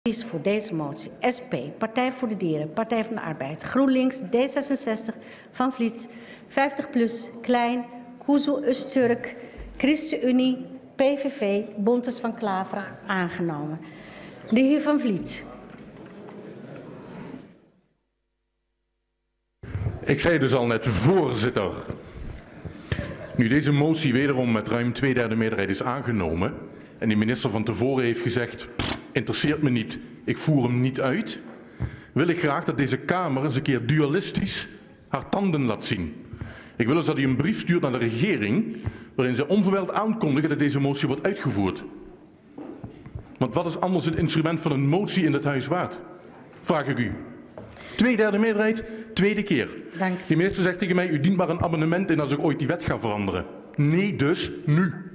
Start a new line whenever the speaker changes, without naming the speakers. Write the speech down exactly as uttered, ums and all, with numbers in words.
Kies voor deze motie. S P, Partij voor de Dieren, Partij van de Arbeid, GroenLinks, D zesenzestig, Van Vliet, vijftig plus, Klein, Kuzu, Öztürk, ChristenUnie, P V V, Bontes van Klaveren, aangenomen. De heer Van Vliet.
Ik zei dus al net, voorzitter. Nu deze motie wederom met ruim twee derde meerderheid is aangenomen en de minister van tevoren heeft gezegd, interesseert me niet, ik voer hem niet uit, wil ik graag dat deze Kamer eens een keer dualistisch haar tanden laat zien. Ik wil dus dat u een brief stuurt naar de regering waarin ze onverwijld aankondigen dat deze motie wordt uitgevoerd. Want wat is anders het instrument van een motie in het huis waard? Vraag ik u. Tweederde meerderheid, tweede keer.
Dank.
De minister zegt tegen mij, u dient maar een amendement in als ik ooit die wet ga veranderen. Nee, dus nu.